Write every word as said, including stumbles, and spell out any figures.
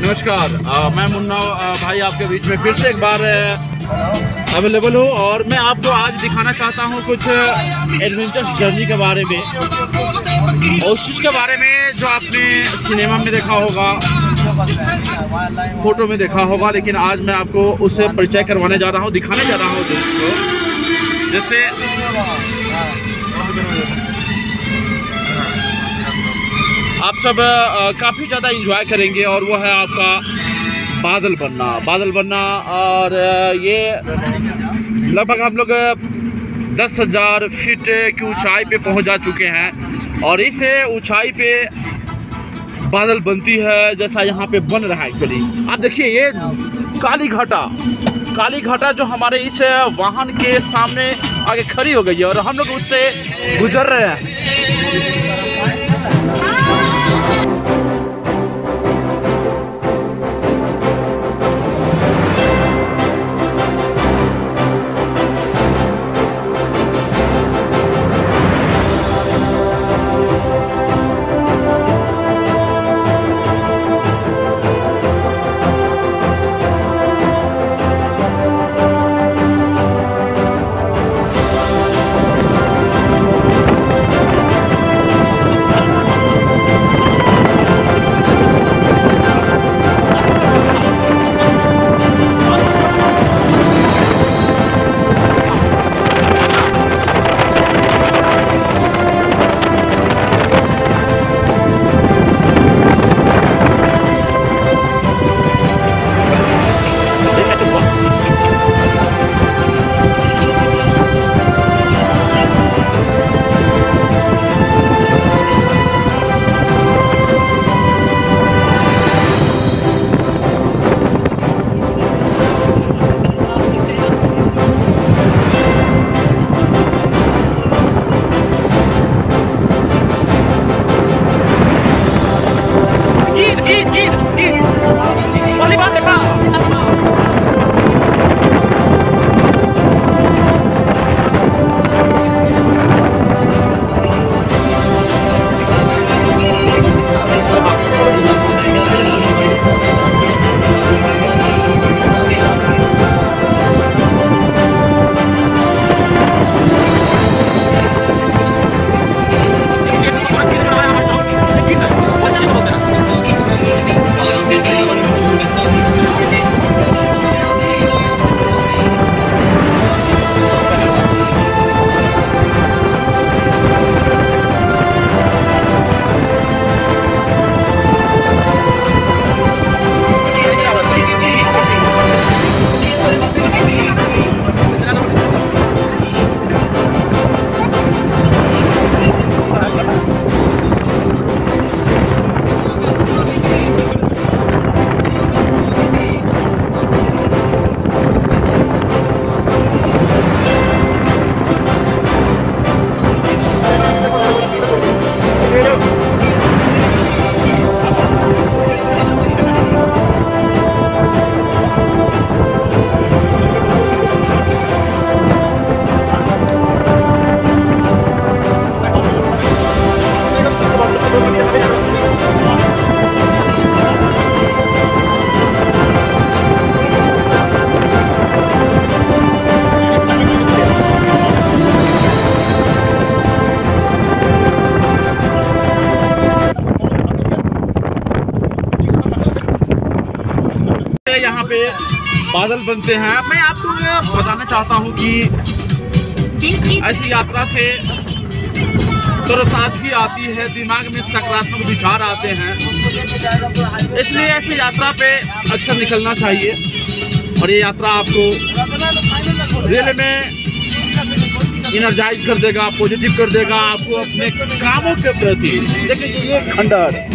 नमस्कार, आ, मैं मुन्ना आ, भाई आपके बीच में फिर से एक बार अवेलेबल हूँ और मैं आपको आज दिखाना चाहता हूँ कुछ एडवेंचर्स जर्नी के बारे में और उस चीज़ के बारे में जो आपने सिनेमा में देखा होगा, फोटो में देखा होगा, लेकिन आज मैं आपको उससे परिचय करवाने जा रहा हूँ, दिखाने जा रहा हूँ दोस्तों। जैसे आप सब काफ़ी ज़्यादा एंजॉय करेंगे और वो है आपका बादल बनना बादल बनना और ये लगभग हम लोग दस हज़ार फीट की ऊंचाई पे पहुंच जा चुके हैं और इस ऊंचाई पे बादल बनती है जैसा यहाँ पे बन रहा है। एक्चुअली आप देखिए, ये काली घाटा काली घाटा जो हमारे इस वाहन के सामने आगे खड़ी हो गई है और हम लोग उससे गुजर रहे हैं। यहाँ पे बादल बनते हैं। मैं आपको बताना चाहता हूँ कि ऐसी यात्रा से तरोताजगी आती है, दिमाग में सकारात्मक विचार आते हैं, इसलिए ऐसी यात्रा पे अक्सर निकलना चाहिए और ये यात्रा आपको रियल में एनर्जाइज कर देगा, पॉजिटिव कर देगा आपको अपने कामों के प्रति। देखिए ये खंडहर